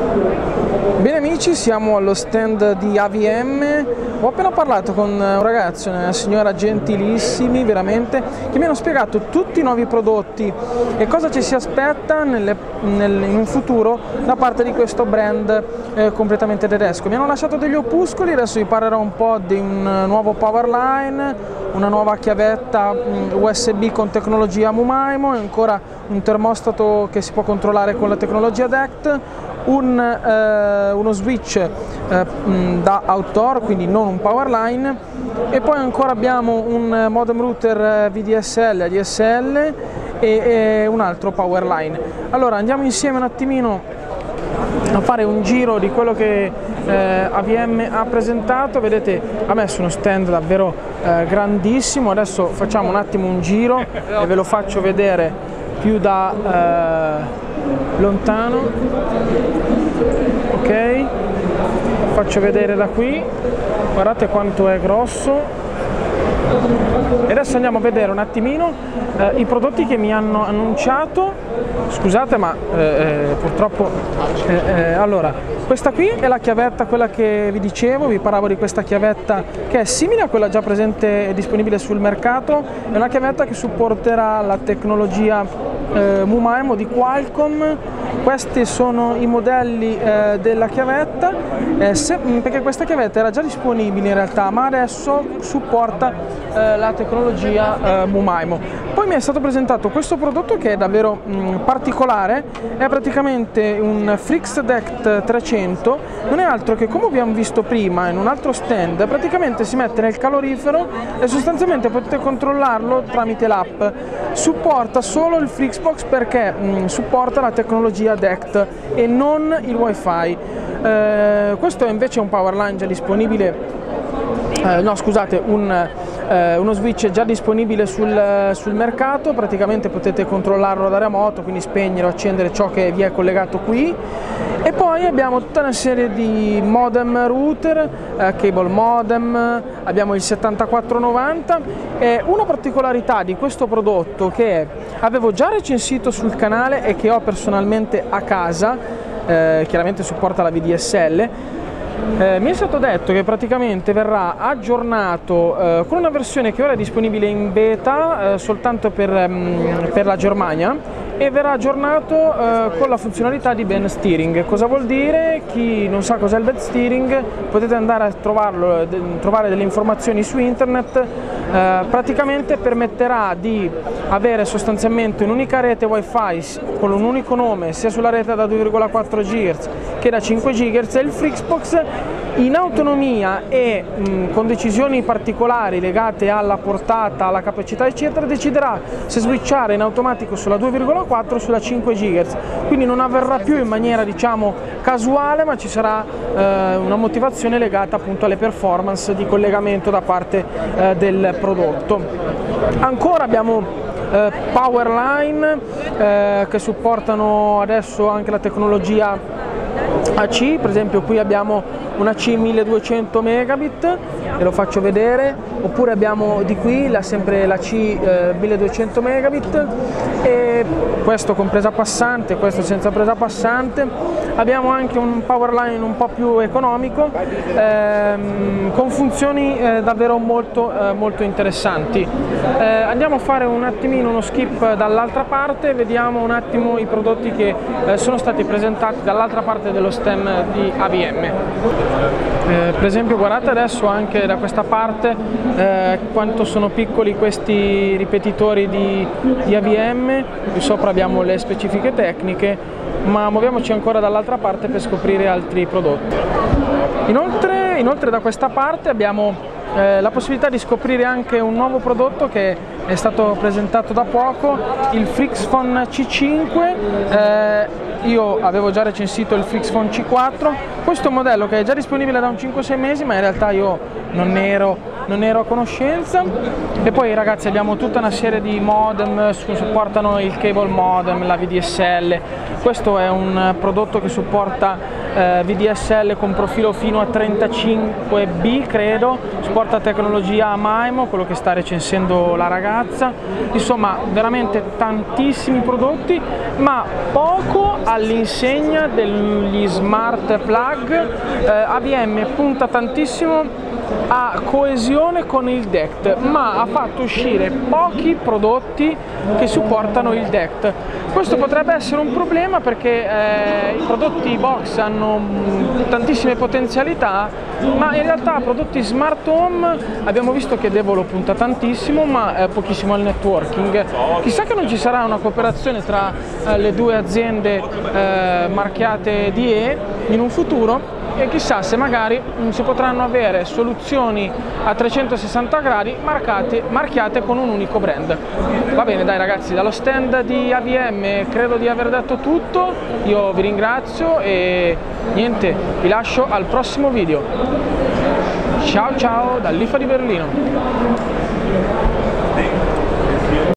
Bene amici, siamo allo stand di AVM. Ho appena parlato con un ragazzo, una signora gentilissimi veramente, che mi hanno spiegato tutti i nuovi prodotti e cosa ci si aspetta in un futuro da parte di questo brand completamente tedesco. Mi hanno lasciato degli opuscoli, adesso vi parlerò un po' di un nuovo Powerline, una nuova chiavetta USB con tecnologia MuMaimo e ancora un termostato che si può controllare con la tecnologia DECT, uno switch da outdoor, quindi non un Powerline, e poi ancora abbiamo un modem router VDSL, ADSL e un altro Powerline. Allora andiamo insieme un attimino a fare un giro di quello che AVM ha presentato. Vedete, ha messo uno stand davvero grandissimo. Adesso facciamo un attimo un giro e ve lo faccio vedere più da lontano. Ok, faccio vedere da qui, guardate quanto è grosso. E adesso andiamo a vedere un attimino i prodotti che mi hanno annunciato. Scusate, ma purtroppo allora, questa qui è la chiavetta, quella che vi dicevo, vi parlavo di questa chiavetta che è simile a quella già presente e disponibile sul mercato. È una chiavetta che supporterà la tecnologia MuMaimo di Qualcomm. Questi sono i modelli della chiavetta, perché questa chiavetta era già disponibile in realtà, ma adesso supporta la tecnologia MuMaimo. Poi mi è stato presentato questo prodotto che è davvero particolare, è praticamente un FrixDECT 300, non è altro che, come abbiamo visto prima in un altro stand, praticamente si mette nel calorifero e sostanzialmente potete controllarlo tramite l'app. Supporta solo il Flixbox perché supporta la tecnologia DECT e non il wifi. Questo è invece un Powerline già disponibile, no scusate, uno switch già disponibile sul mercato. Praticamente potete controllarlo da remoto, quindi spegnere o accendere ciò che vi è collegato qui. E poi abbiamo tutta una serie di modem router, cable modem, abbiamo il 7490 e una particolarità di questo prodotto che avevo già recensito sul canale e che ho personalmente a casa, chiaramente supporta la VDSL. Mi è stato detto che praticamente verrà aggiornato con una versione che ora è disponibile in beta soltanto per la Germania, e verrà aggiornato con la funzionalità di band steering. Cosa vuol dire? Chi non sa cos'è il band steering, potete andare a trovare delle informazioni su internet. Praticamente permetterà di avere sostanzialmente un'unica rete wifi con un unico nome sia sulla rete da 2,4 GHz che da 5 GHz, e il Flixbox in autonomia e con decisioni particolari legate alla portata, alla capacità eccetera, deciderà se switchare in automatico sulla 2,4 o sulla 5 GHz, quindi non avverrà più in maniera diciamo casuale, ma ci sarà una motivazione legata appunto alle performance di collegamento da parte del prodotto. Ancora abbiamo Powerline che supportano adesso anche la tecnologia AC, per esempio qui abbiamo una AC 1200 megabit, ve lo faccio vedere, oppure abbiamo di qui sempre la C 1200 megabit, e questo con presa passante, questo senza presa passante. Abbiamo anche un Powerline un po' più economico con funzioni davvero molto interessanti. Andiamo a fare un attimino uno skip dall'altra parte e vediamo un attimo i prodotti che sono stati presentati dall'altra parte dello stand di AVM. Per esempio guardate adesso anche da questa parte quanto sono piccoli questi ripetitori di AVM. Qui sopra abbiamo le specifiche tecniche, ma muoviamoci ancora dall'altra parte per scoprire altri prodotti. Inoltre da questa parte abbiamo la possibilità di scoprire anche un nuovo prodotto che è stato presentato da poco, il Flixphone C5. Io avevo già recensito il Flixphone C4, questo è un modello che è già disponibile da un 5-6 mesi, ma in realtà io non ne ero a conoscenza. E poi ragazzi abbiamo tutta una serie di modem che supportano il cable modem, la VDSL. Questo è un prodotto che supporta VDSL con profilo fino a 35B credo, supporta tecnologia MIMO, quello che sta recensendo la ragazza. Insomma, veramente tantissimi prodotti, ma poco all'insegna degli smart plug. AVM punta tantissimo a coesione con il DECT, ma ha fatto uscire pochi prodotti che supportano il DECT. Questo potrebbe essere un problema perché i prodotti box hanno tantissime potenzialità, ma in realtà prodotti smart home abbiamo visto che Devolo punta tantissimo, ma pochissimo al networking. Chissà che non ci sarà una cooperazione tra le due aziende marchiate DE in un futuro, e chissà se magari si potranno avere soluzioni a 360 gradi marchiate con un unico brand. Va bene, dai ragazzi, dallo stand di AVM credo di aver detto tutto. Io vi ringrazio e niente, vi lascio al prossimo video. Ciao ciao dall'IFA di Berlino.